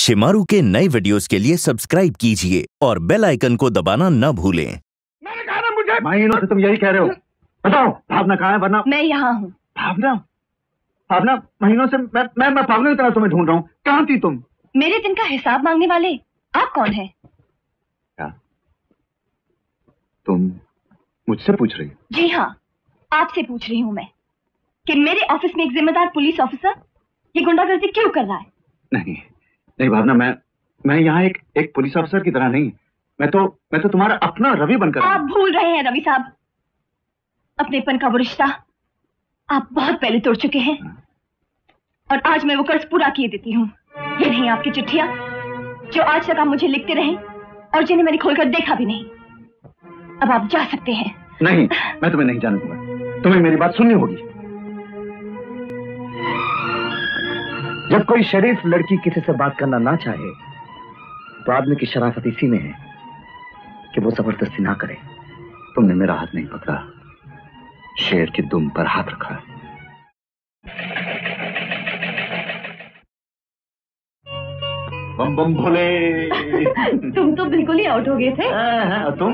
शिमारू के नए वीडियोस के लिए सब्सक्राइब कीजिए और बेल आइकन को दबाना न भूलें। मैंने कहा ना मुझे महीनों से तुम यही कह रहे हो। बताओ भावना कहाँ है? वरना मैं यहाँ हूँ। भावना भावना महीनों से मैं पागल की तरह तुम्हें ढूंढ रहा हूँ। कहाँ थी तुम? मेरे दिन का हिसाब मांगने वाले आप कौन हैं? क्या तुम मुझसे पूछ रही हो? जी हाँ, आपसे पूछ रही हूँ मैं कि मेरे ऑफिस में एक जिम्मेदार पुलिस ऑफिसर ये गुंडागर्दी क्यों कर रहा है? नहीं भावना, मैं यहाँ एक पुलिस ऑफिसर की तरह नहीं, मैं तो तुम्हारा अपना रवि बनकर। आप भूल रहे हैं रवि साहब, अपनेपन का वो रिश्ता आप बहुत पहले तोड़ चुके हैं और आज मैं वो कर्ज पूरा किए देती हूँ। ये नहीं आपकी चिट्ठियां जो आज तक आप मुझे लिखते रहे और जिन्हें मैंने खोलकर देखा भी नहीं। अब आप जा सकते हैं। नहीं, मैं तुम्हें नहीं जाने दूंगा। तुम्हें मेरी बात सुननी होगी। जब कोई शरीफ लड़की किसी से बात करना ना चाहे तो आदमी की शराफत इसी में है कि वो जबरदस्ती ना करे। तुमने मेरा हाथ नहीं पकड़ा, शेर की दुम पर हाथ रखा है। बम बम भोले। तुम तो बिल्कुल ही आउट हो गए थे। तुम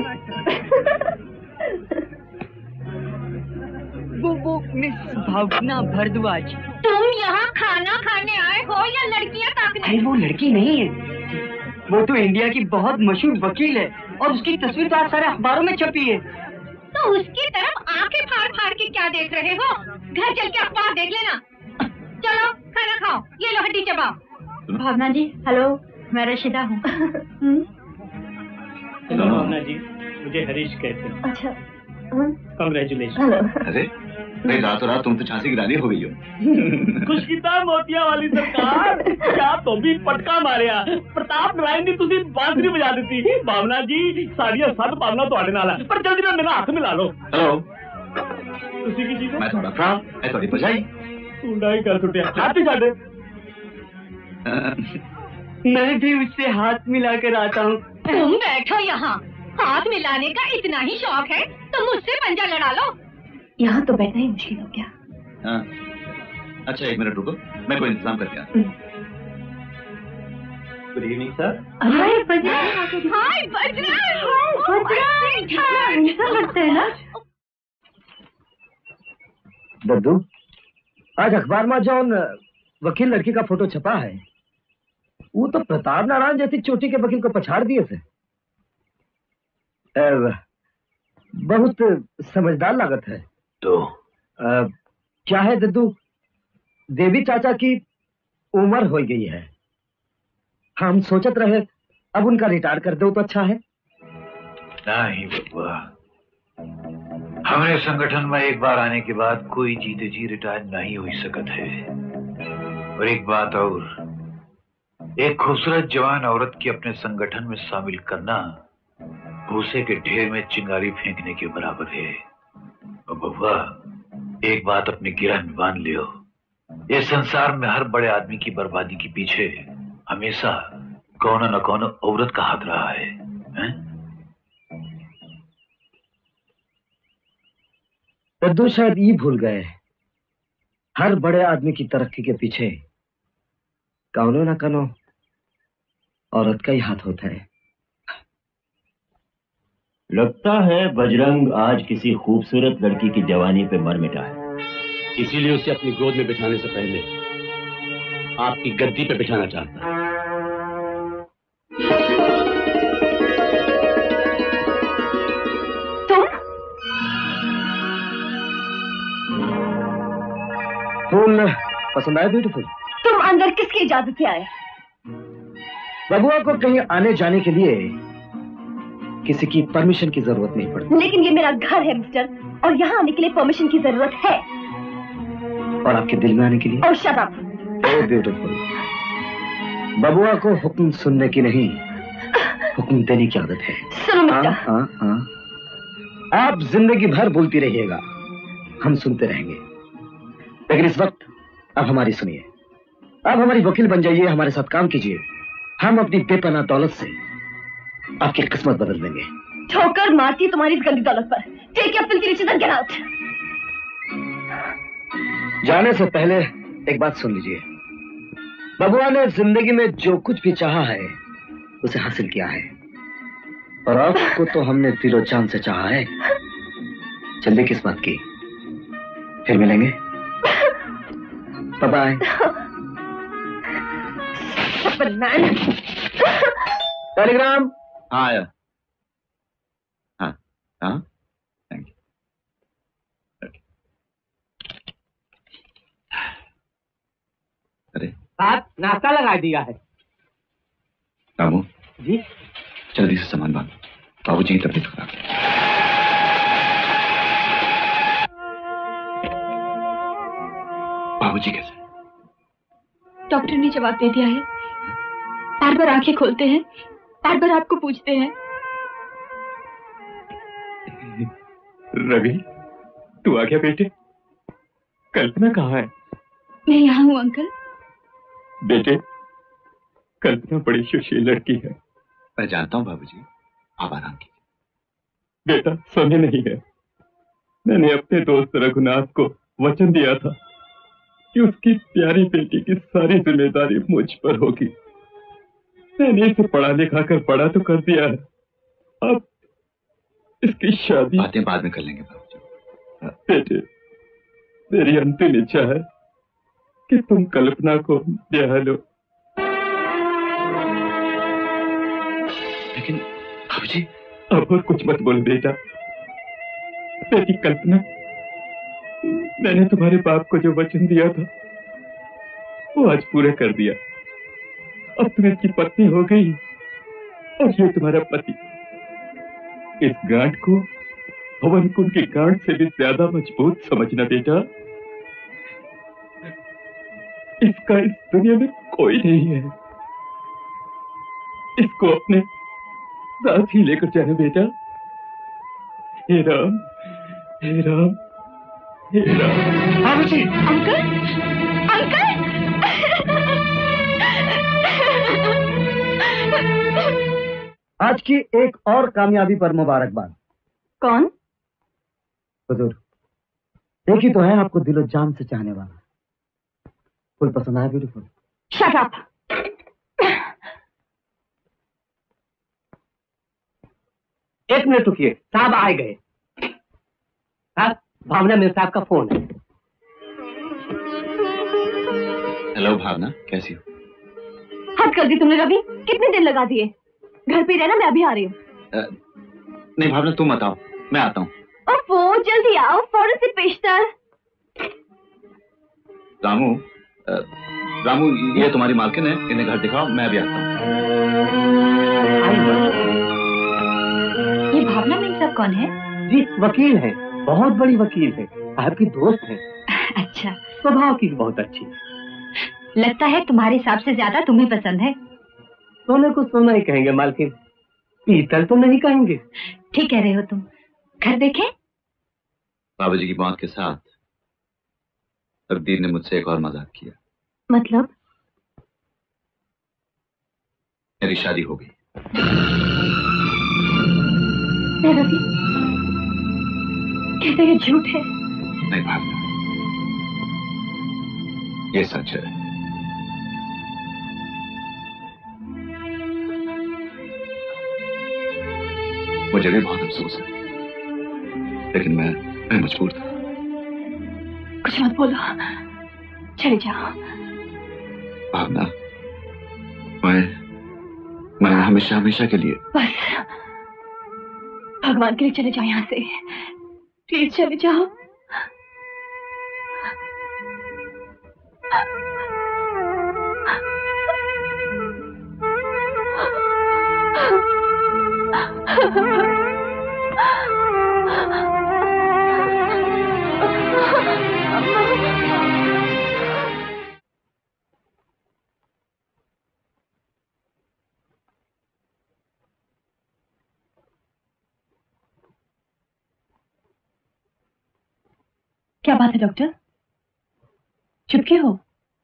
वो मिस भावना भारद्वाज। तुम यहाँ खाना खाने आए हो या लड़कियाँ ताकने? अरे वो लड़की नहीं है, वो तो इंडिया की बहुत मशहूर वकील है और उसकी तस्वीर तो आज सारे अखबारों में छपी है। तो उसकी तरफ आंखें फाड़ फाड़ के क्या देख रहे हो? घर चल के अखबार देख लेना। चलो खाना खाओ, ये लो हड्डी चबाओ। भावना जी हेलो, मैं रशीदा हूँ। हेलो भावना जी, मुझे हरीश कहते हैं। अच्छा, कांग्रेचुलेशन। अरे रातों रात तुम तो झांसी की रानी हो गई हो। खुशकिता मोतिया वाली सरकार, क्या तो भी पटका मारिया। प्रताप नारायण जी तुसी बांसुरी बजा दी। भावना जी साड़ियां सद भावना ਤੁਹਾਡੇ ਨਾਲ है, पर जल्दी ना मेरा हाथ मिला लो। हेलो, तुसी की चीज? मैं थोड़ा भरा, मैं थोड़ी भजाई। टूंडा ही कर छुट्टिया, हाथ ही छाड़े। मैं भी उससे हाथ मिला कर आता हूँ। तुम बैठो यहाँ, हाथ मिलाने का इतना ही शौक है तो मुझसे पंजा लड़ा लो। यहाँ तो बैठना ही मुश्किल हो गया। हाँ, अच्छा एक मिनट रुको, मैं कोई इंतजाम करके आता हूँ। Good evening sir. Hi Bajrang. Hi Bajrang. ऐसा लगता है ना। दद्दू, आज अखबार में जो वकील लड़की का फोटो छपा है वो तो प्रताप नारायण जैसी चोटी के वकील को पछाड़ दिए थे। बहुत समझदार लागत है। तो क्या है दद्दू, देवी चाचा की उम्र हो गई है। हम सोचत रहे अब उनका रिटायर कर दो तो अच्छा है। नहीं बबुआ, हमारे संगठन में एक बार आने के बाद कोई जीते जी रिटायर नहीं हो सकत है। और एक बात और, एक खूबसूरत जवान औरत की अपने संगठन में शामिल करना भूसे के ढेर में चिंगारी फेंकने के बराबर है। और बबुआ एक बात अपने गिरह में बांध लियो, ये संसार में हर बड़े आदमी की बर्बादी के पीछे हमेशा कौन न कौन औरत का हाथ रहा है, हैं? दद्दू शायद ये भूल गए, हर बड़े आदमी की तरक्की के पीछे कौनो न कौनो औरत का ही हाथ होता है। लगता है बजरंग आज किसी खूबसूरत लड़की की जवानी पे मर मिटा है, इसीलिए उसे अपनी गोद में बिठाने से पहले आपकी गद्दी पे बिठाना चाहता है। फूल पसंद आया? ब्यूटीफुल। तुम अंदर किसकी इजाजत से आए? बबुआ को कहीं आने जाने के लिए किसी की परमिशन की जरूरत नहीं पड़ती। लेकिन ये मेरा घर है मिस्टर, और यहाँ आने के लिए परमिशन की जरूरत है। और आपके दिल में आने के लिए? और शट अप। Oh beautiful. बबुआ को हुक्म सुनने की नहीं, हुक्म देने की आदत है। सुनो मिस्टर, आप जिंदगी भर बोलती रहिएगा, हम सुनते रहेंगे। लेकिन इस वक्त अब हमारी सुनिए। अब हमारी वकील बन जाइए, हमारे साथ काम कीजिए। हम अपनी बेपनाह दौलत से आपकी किस्मत बदल देंगे। ठोकर मारती तुम्हारी इस गंदी दौलत पर। Take your filthy riches and get out. जाने से पहले एक बात सुन लीजिए। बबुआ ने जिंदगी में जो कुछ भी चाहा है उसे हासिल किया है, और आपको तो हमने दिलो जान से चाहा है। जल्दी किस बात की? फिर मिलेंगे। Bye bye. टेलीग्राम। हाँ आया। हाँ हाँ, थैंक यू। अरे आप नाश्ता लगा दिया है। रामू जी जल्दी से सामान बांध, बाबूजी की तबीयत खराब है। बाबूजी कैसे? डॉक्टर ने जवाब दे दिया है। बार बार आंखें खोलते हैं, बार बार आपको पूछते हैं। रवि, तू आ गया बेटे? कल्पना कहाँ है? मैं यहाँ हूँ अंकल। बेटे, कल्पना बड़ी सुशील लड़की है। मैं जानता हूँ बाबूजी, आप आराम कीजिए। बेटा समय नहीं है। मैंने अपने दोस्त रघुनाथ को वचन दिया था कि उसकी प्यारी बेटी की सारी जिम्मेदारी मुझ पर होगी। मैंने इसे पढ़ा लिखा कर बड़ा तो कर दिया है, अब इसकी शादी बातें बाद में कर लेंगे बाबूजी। बेटे, मेरी अंतिम इच्छा है कि तुम कल्पना को ब्याह लो। लेकिन बाबूजी। अब और कुछ मत बोल बेटा। बेटी कल्पना, मैंने तुम्हारे बाप को जो वचन दिया था वो आज पूरा कर दिया। अब तुम इसकी पत्नी हो गई और ये तुम्हारा पति। इस गांठ को हवन कुंड की गांठ से भी ज्यादा मजबूत समझना बेटा। इसका इस दुनिया में कोई नहीं है। इसको अपने साथ ही लेकर जाना बेटा। हे राम, हे राम, हे राम। बाबूजी। Uncle, uncle. आज की एक और कामयाबी पर मुबारकबाद। कौन? हुजूर, एक ही तो है आपको दिलो जान से चाहने वाला। फुल पसंद आया? ब्यूटीफुल। Shut up. एक मिनट रुकिए, साहब आए गए। साहब, भावना मेरे साहब का फोन है। हेलो भावना, कैसी हो? हद कर दी तुमने रवि, कितने दिन लगा दिए? घर पे रहना, मैं अभी आ रही हूँ। नहीं भावना, तुम बताओ, मैं आता हूँ। ओफो, जल्दी आओ, फौरन से पेशतर। रामू, रामू ये तुम्हारी मालकिन है, इन्हें घर दिखाओ, मैं भी आता हूँ। ये भावना मिल सब कौन है? जी वकील है, बहुत बड़ी वकील है, आपकी दोस्त है। अच्छा, स्वभाव की बहुत अच्छी। लगता है तुम्हारे हिसाब से ज्यादा तुम्हें पसंद है। सोने को सोना ही कहेंगे मालकिन, पीतल तो नहीं कहेंगे। ठीक कह रहे हो तुम। घर देखें? बाबूजी की मौत के साथ तकदीर ने मुझसे एक और मजाक किया। मतलब? मेरी शादी हो गई। रवि, कहते ये झूठ है? नहीं भावना, ये सच है। मुझे भी बहुत अफसोस है, लेकिन मैं मजबूर था। कुछ मत बोलो, चले जाओ। भावना, मैं हमेशा हमेशा के लिए। बस, भगवान के लिए चले जाओ यहाँ से, प्लीज चले जाओ। क्या बात है डॉक्टर, चुप क्यों हो?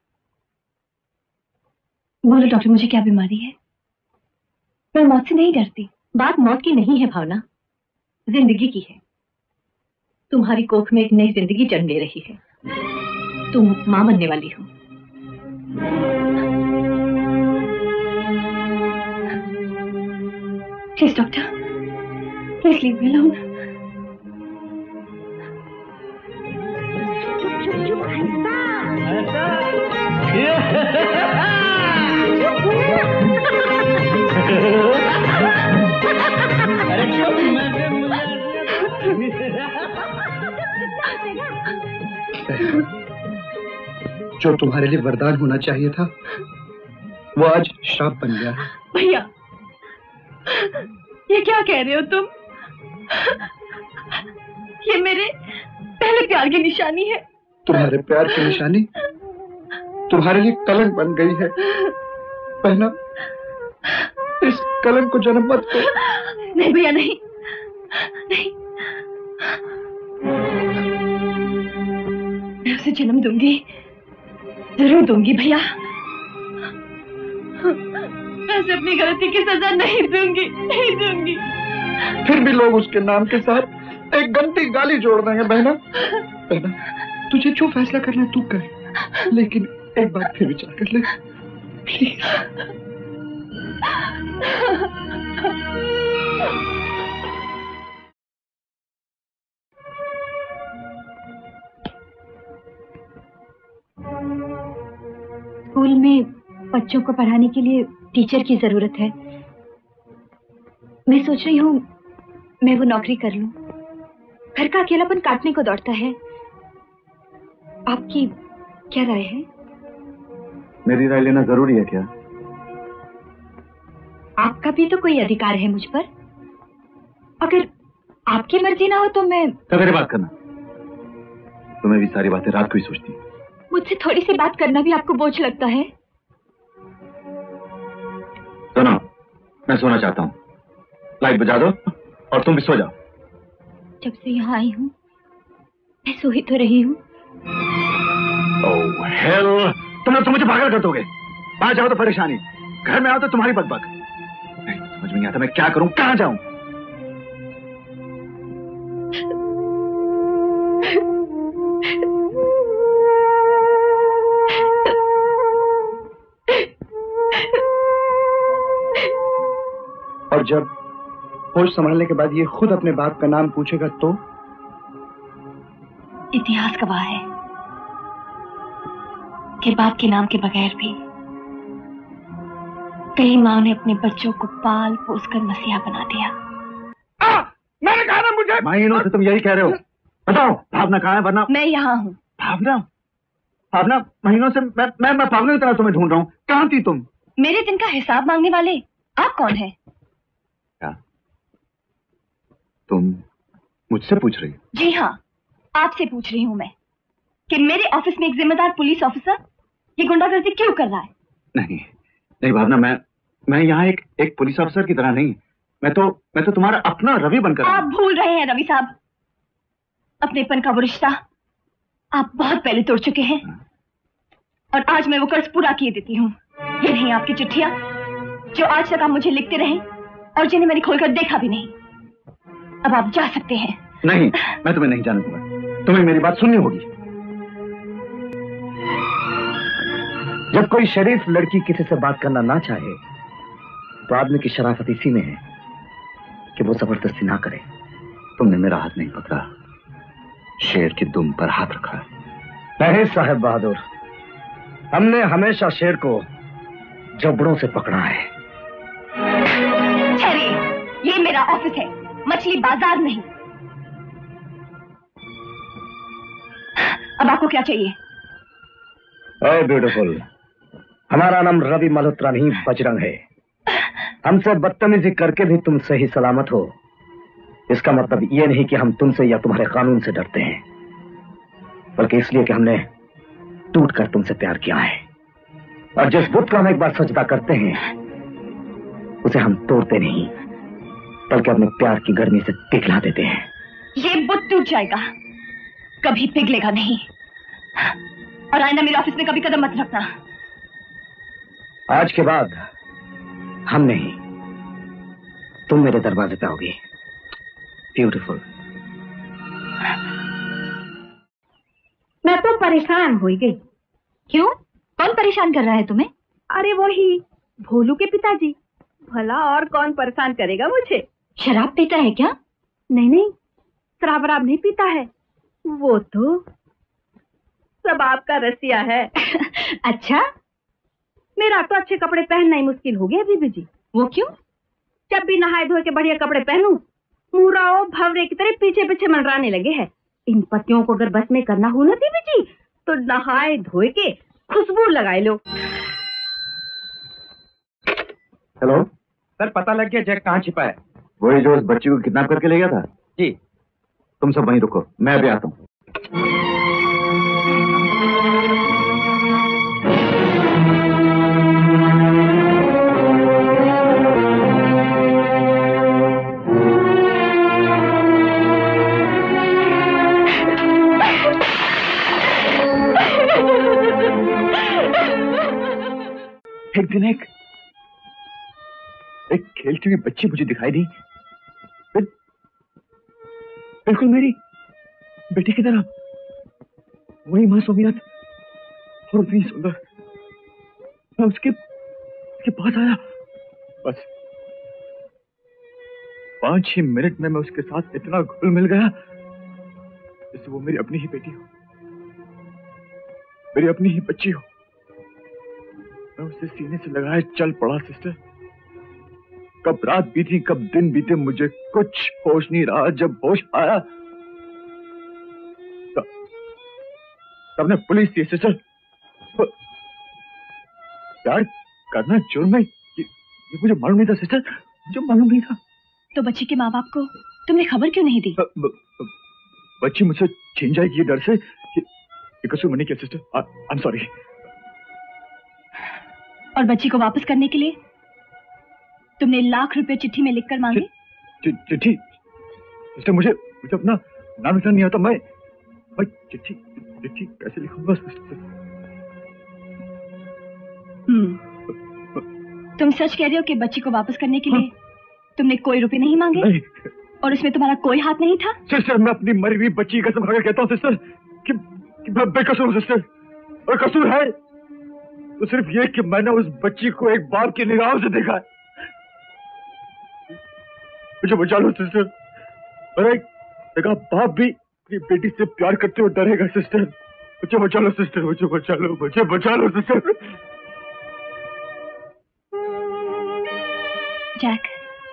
बोलो डॉक्टर, मुझे क्या बीमारी है? मैं मौत से नहीं डरती। बात मौत की नहीं है भावना, जिंदगी की है। तुम्हारी कोख में एक नई जिंदगी जन्म ले रही है। तुम मां बनने वाली हो। Please doctor, please leave me alone. जो तुम्हारे लिए वरदान होना चाहिए था वो आज श्राप बन गया। भैया, ये क्या कह रहे हो तुम? ये मेरे पहले प्यार की निशानी है। तुम्हारे प्यार की निशानी तुम्हारे लिए कलंक बन गई है। पहना, इस कलंक को जन्म मत दो। नहीं भैया, नहीं नहीं, मैं उसे जन्म दूंगी, जरूर दूंगी भैया। मैं उसे अपनी गलती की सजा नहीं दूंगी, नहीं दूंगी। फिर भी लोग उसके नाम के साथ एक गंदी गाली जोड़ देंगे। बहना, बहना, तुझे जो फैसला करना है तू कर, लेकिन एक बार फिर विचार कर ले प्लीज। स्कूल में बच्चों को पढ़ाने के लिए टीचर की जरूरत है। मैं सोच रही हूँ मैं वो नौकरी कर लूं। घर का अकेलापन काटने को दौड़ता है। आपकी क्या राय है? मेरी राय लेना जरूरी है क्या? आपका भी तो कोई अधिकार है मुझ पर। अगर आपकी मर्जी ना हो तो मैं मेरी बात करना। तुम्हें भी सारी बातें रात को ही सोचती। मुझसे थोड़ी सी बात करना भी आपको बोझ लगता है? सुनो, मैं सोना चाहता हूँ। लाइट बुझा दो और तुम भी सो जाओ। जब से यहाँ आई हूँ मैं सो ही तो रही हूँ। ओह हेल, तुम लोग तो मुझे पागल कर दोगे। बाहर जाओ तो परेशानी, घर में आओ तो तुम्हारी बकबक। समझ में नहीं आता मैं क्या करूं, कहां जाऊं। और जब होश संभालने के बाद ये खुद अपने बाप का नाम पूछेगा तो? इतिहास गवाह है कि बाप के नाम के बगैर भी कई माँ ने अपने बच्चों को पाल पोस कर मसीहा बना दिया। मैंने कहा ना मुझे। महीनों से तुम यही कह रहे हो। बताओ भावना कहाँ है? वरना मैं यहाँ हूँ। भावना, भावना, महीनों से मैं पागल की तरह तुम्हें ढूंढ रहा हूँ। कहाँ थी तुम? मेरे दिन का हिसाब मांगने वाले आप कौन हैं? क्या तुम मुझसे पूछ रही हो? जी हाँ, आपसे पूछ रही हूँ मैं कि मेरे ऑफिस में एक जिम्मेदार पुलिस ऑफिसर ये गुंडागर्दी क्यों कर रहा है? नहीं नहीं भावना, मैं यहाँ एक पुलिस ऑफिसर की तरह नहीं। मैं तो तुम्हारा अपना रवि बनकर। आप भूल रहे हैं रवि साहब, अपनेपन का वो रिश्ता आप बहुत पहले तोड़ चुके हैं। और आज मैं वो कर्ज पूरा किए देती हूँ। ये नहीं आपकी चिट्ठियां जो आज तक आप मुझे लिखते रहे और जिन्हें मैंने खोलकर देखा भी नहीं। अब आप जा सकते हैं। नहीं, मैं तुम्हें नहीं जाने दूंगा। तुम्हें मेरी बात सुननी होगी। जब कोई शरीफ लड़की किसी से बात करना ना चाहे तो आदमी की शराफत इसी में है कि वो जबरदस्ती ना करे। तुमने मेरा हाथ नहीं पकड़ा, शेर की दुम पर हाथ रखा है। नहीं साहब बहादुर, हमने हमेशा शेर को जबड़ों से पकड़ा है। ठहरिए, ये मेरा ऑफिस है, मछली बाजार नहीं। अब आपको क्या चाहिए? ओह ब्यूटीफुल, हमारा नाम रवि मल्होत्रा नहीं बजरंग है। हमसे बदतमीजी करके भी तुम सही सलामत हो, इसका मतलब यह नहीं कि हम तुमसे या तुम्हारे कानून से डरते हैं, बल्कि इसलिए कि हमने टूट कर तुमसे प्यार किया है। और जिस बुत को हम एक बार सजदा करते हैं उसे हम तोड़ते नहीं, बल्कि अपने प्यार की गर्मी से पिघला देते हैं। ये बुत टूट जाएगा, कभी पिघलेगा नहीं। और आइंदा मेरे ऑफिस में कभी कदम मत रखना। आज के बाद हम नहीं, तुम मेरे दरवाजे पे आओगी। ब्यूटीफुल। मैं तो परेशान हो गई। क्यों? कौन परेशान कर रहा है तुम्हें? अरे वही भोलू के पिताजी। भला और कौन परेशान करेगा मुझे। शराब पीता है क्या? नहीं नहीं, शराब वराब नहीं पीता है, वो तो सब आपका रसिया है। अच्छा, मेरा तो अच्छे कपड़े पहनना ही मुश्किल हो गया बीबी जी। वो क्यों? जब भी नहाए धोए के बढ़िया कपड़े पहनूं, मुराओ भवरे की तरह पीछे पीछे मंडराने लगे हैं। इन पतियों को अगर बस में करना हो ना बीबी जी, तो नहाए धोए के खुशबू लगाए लो। हेलो सर, पता लग गया जैक कहाँ छिपा है। वही जो उस बच्ची को किडनैप करके ले गया था। जी। तुम सब वहीं रुको, मैं अभी आता हूँ। एक दिन एक खेलती हुई बच्ची मुझे दिखाई दी, बिल्कुल मेरी बेटी की तरह, वही मासूमियत और उतनी सुंदर। मैं उसके पास आया, बस 5 ही मिनट में मैं उसके साथ इतना घुल मिल गया जैसे वो मेरी अपनी ही बेटी हो, मेरी अपनी ही बच्ची हो। मैं उसे सीने से लगाए चल पड़ा सिस्टर। कब रात बीती, कब दिन बीते, मुझे कुछ होश नहीं रहा। जब होश आया तब ने पुलिस थी सिस्टर। प्यार करना जुर्म है, ये मुझे मालूम नहीं था सिस्टर, मुझे मालूम नहीं था। तो बच्ची के माँ बाप को तुमने खबर क्यों नहीं दी? बच्ची मुझसे छीन जाएगी ये डर से। ये कसूर मैंने किया सिस्टर, आई एम सॉरी। और बच्ची को वापस करने के लिए तुमने लाख रुपए चिट्ठी में लिखकर मांगे? चिट्ठी? सिस्टर मुझे अपना नाम लिखना नहीं आता। मैं चिट्ठी कैसे लिखूंगा सिस्टर? तुम सच कह रहे हो कि बच्ची को वापस करने के लिए तुमने कोई रुपए नहीं मांगे? नहीं। और उसमें तुम्हारा कोई हाथ नहीं था? सिस्टर मैं अपनी मरी हुई बच्ची की कसम खाकर कहता हूँ सिस्टर कि मैं बेकसूर हूँ सिस्टर। और कसूर है तो सिर्फ ये कि मैंने उस बच्ची को एक बाप की निगाहों से देखा है। मुझे बचा लो सिस्टर। अरे देखा, बाप भी अपनी बेटी से प्यार करते हुए डरेगा सिस्टर। मुझे बचा लो सिस्टर, मुझे बचा लो, मुझे बचा लो सिस्टर। जैक,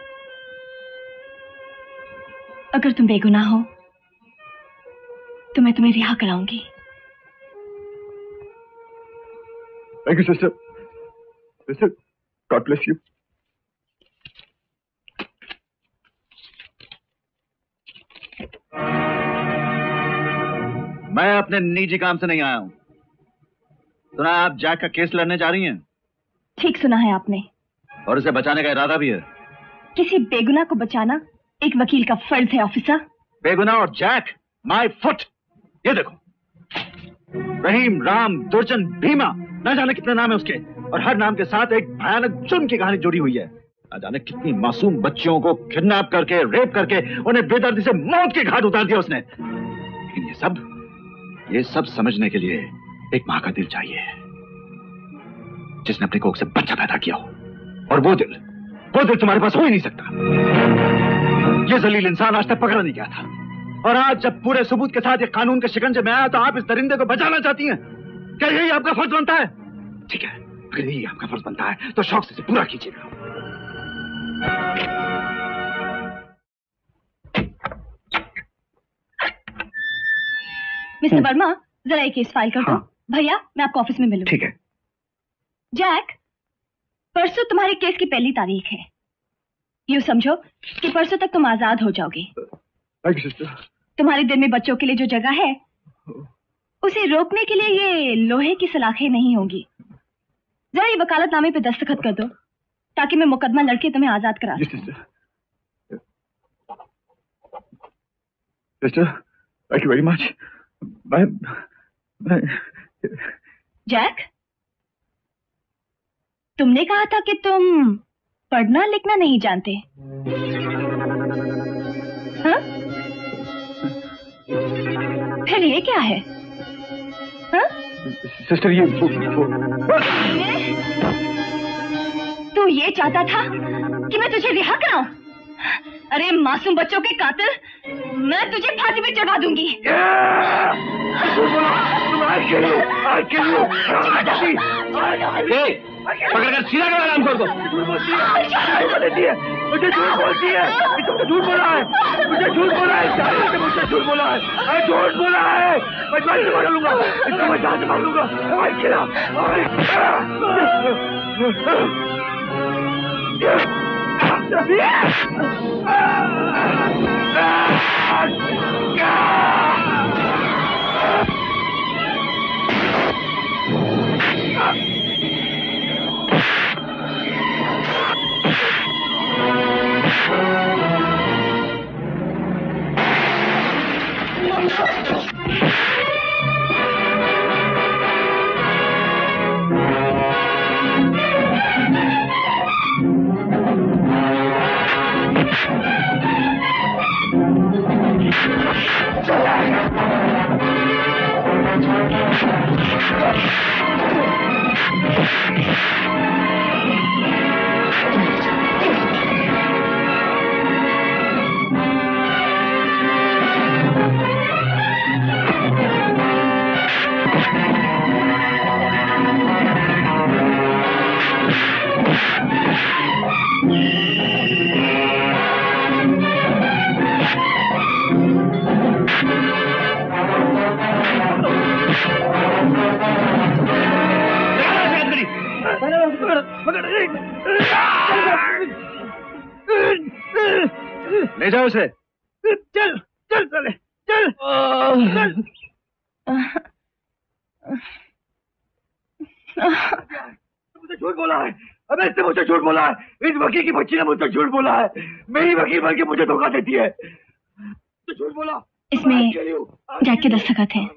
अगर तुम बेगुनाह हो तो मैं तुम्हें रिहा कराऊंगी। Thank you sister. Sister, God bless you. मैं अपने निजी काम से नहीं आया हूं। सुना आप जैक का केस लड़ने जा रही हैं? ठीक सुना है आपने। और उसे बचाने का इरादा भी है? किसी बेगुनाह को बचाना एक वकील का फर्ज है ऑफिसर। बेगुनाह और जैक, माय फुट। ये देखो, रहीम, राम, दुर्जन, भीमा, न जाने कितने नाम है उसके, और हर नाम के साथ एक भयानक जुर्म की कहानी जुड़ी हुई है। न जाने कितनी मासूम बच्चियों को किडनैप करके, रेप करके, उन्हें बेदर्दी से मौत के घाट उतार दिया उसने। लेकिन ये सब समझने के लिए एक मां का दिल चाहिए, जिसने अपनी कोख से बच्चा पैदा किया हो। और वो दिल तुम्हारे पास हो ही नहीं सकता। ये जलील इंसान आज तक पकड़ा नहीं गया था, और आज जब पूरे सबूत के साथ ये कानून के शिकंजे में आया तो आप इस दरिंदे को बचाना चाहती हैं। क्या यही आपका फर्ज बनता है? ठीक है, अगर यही आपका फर्ज बनता है तो शौक से इसे पूरा कीजिएगा। मिस्टर वर्मा, जरा एक केस फाइल कर दो। भैया, मैं आपको ऑफिस में मिलूं। ठीक है। जैक, परसों तुम्हारे केस की पहली तारीख है। यूं समझो कि परसों तक तुम आजाद हो जाओगे। तुम्हारे दिल में बच्चों के लिए जो जगह है उसे रोकने के लिए ये लोहे की सलाखें नहीं होंगी। जरा ये वकालतनामे पे दस्तखत कर दो ताकि मैं मुकदमा लड़के तुम्हें आजाद करा सकूं। Sister, thank you very much. Jack, तुमने कहा था कि तुम पढ़ना लिखना नहीं जानते, हाँ? फिर ये क्या है? हाँ? सिस्टर, ये तू ये चाहता था कि मैं तुझे रिहा कराऊं? अरे मासूम बच्चों के कातिल, मैं तुझे फांसी पे चढ़ा दूंगी। पकड़कर सीधा कर आराम कर दो। मुझे झूठ बोलती है, तुमने झूठ बोला है, मुझे झूठ बोला है, मुझे झूठ बोला है, झूठ बोला है, मैं जान से मार लूंगा, इसको मैं जान से मार लूंगा। ले जाओ उसे। चल चल चले चल चल। मुझे झूठ बोला है, अबे इसने मुझे झूठ बोला है, इस वकील की बच्ची ने मुझे झूठ बोला है, मेरी वकील बन के मुझे धोखा देती है। तो झूठ बोला। इसमें जैक के दस्तखत हैं।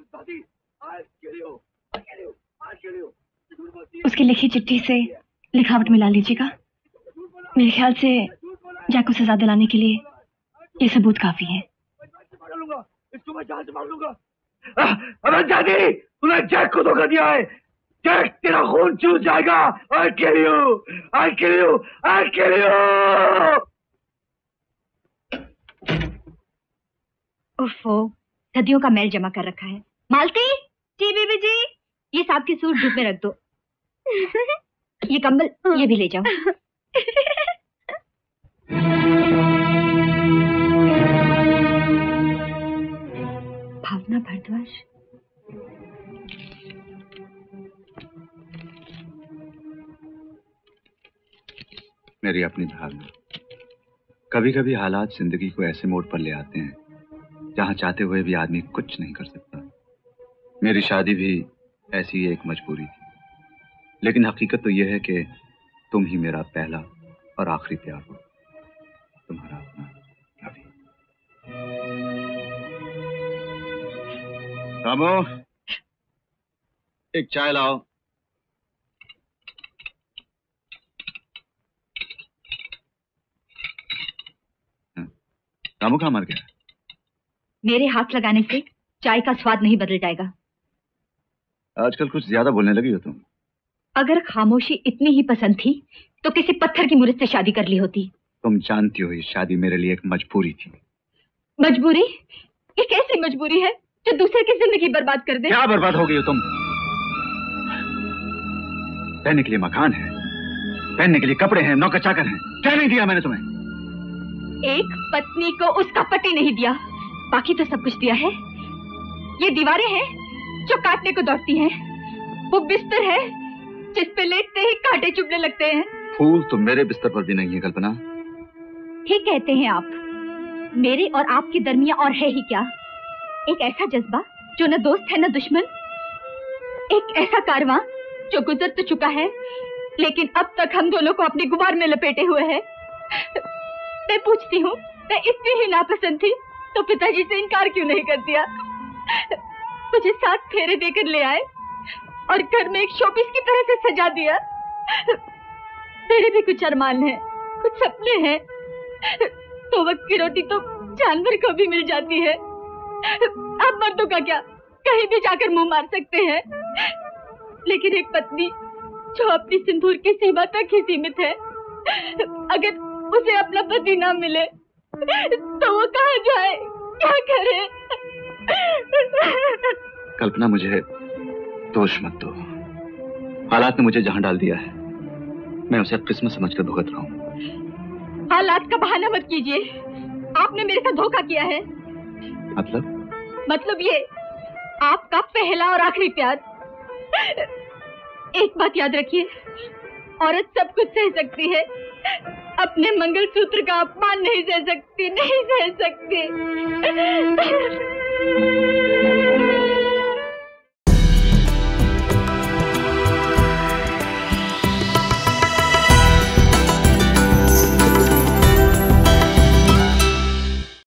उसकी लिखी चिट्ठी से लिखावट मिला लीजिएगा। मेरे ख्याल से जैक को सजा दिलाने के लिए ये सबूत काफी है। इसको मैं जान से मार लूंगा। अबे जादी, तूने जैक को धोखा दिया है। जैक तेरा खून चूस जाएगा। I kill you, I kill you, I kill you। ओफो, सदियों का मैल जमा कर रखा है। मालती, जी बीबी जी, ये सांप की सूट धूप में रख दो। ये कंबल ये भी ले जाओ। भावना भारद्वाज। मेरी अपनी भावना। कभी कभी हालात जिंदगी को ऐसे मोड़ पर ले आते हैं जहां चाहते हुए भी आदमी कुछ नहीं कर सकता। मेरी शादी भी ऐसी एक मजबूरी थी, लेकिन हकीकत तो यह है कि तुम ही मेरा पहला और आखिरी प्यार हो। तुम्हारा अपना रवि। रामो, एक चाय लाओ। रामू कहाँ मर गया? मेरे हाथ लगाने से चाय का स्वाद नहीं बदल जाएगा। आजकल कुछ ज्यादा बोलने लगी हो तुम। अगर खामोशी इतनी ही पसंद थी तो किसी पत्थर की मूर्त से शादी कर ली होती। तुम जानती हो ये शादी मेरे लिए एक मजबूरी थी। मजबूरी? ये कैसी मजबूरी है जो दूसरे की जिंदगी बर्बाद कर दे? क्या बर्बाद हो गई हो तुम? रहने के लिए मकान है, पहनने के लिए कपड़े हैं, नौकर चाकर हैं। क्या नहीं दिया मैंने तुम्हें? एक पत्नी को उसका पति नहीं दिया, बाकी तो सब कुछ दिया है। ये दीवारें हैं जो काटने को दौड़ती हैं, वो बिस्तर है जिस पे लेटते ही कांटे चुभने लगते हैं। फूल तो मेरे बिस्तर पर भी नहीं है कल्पना। ठीक कहते हैं आप। मेरे और आपके दरमियां और है ही क्या? एक ऐसा जज्बा जो न दोस्त है न दुश्मन, एक ऐसा कारवां जो गुजर तो चुका है लेकिन अब तक हम दोनों को अपने गुबार में लपेटे हुए है। मैं पूछती हूँ, मैं इतनी ही नापसंद थी तो पिताजी से इनकार क्यों नहीं कर दिया? मुझे 7 फेरे देकर ले आए और घर में एक शोपीस की तरह से सजा दिया। मेरे भी कुछ अरमान हैं, कुछ सपने हैं। 2 वक्त की रोटी तो जानवर को भी मिल जाती है। अब मर्दों का क्या, कहीं भी जाकर मुंह मार सकते हैं, लेकिन एक पत्नी जो अपनी सिंदूर की सीमा तक ही सीमित है, उसे अपना पति ना मिले तो वो कहाँ जाए, क्या करे? कल्पना, मुझे दोष मत दो। हालात ने मुझे जहां डाल दिया है मैं उसे किस्मत समझकर भुगत रहा हूँ। हालात का बहाना मत कीजिए। आपने मेरे साथ धोखा किया है। मतलब ये आपका पहला और आखिरी प्यार। एक बात याद रखिए, औरत सब कुछ सह सकती है, अपने मंगलसूत्र का अपमान नहीं सह सकती, नहीं सह सकती।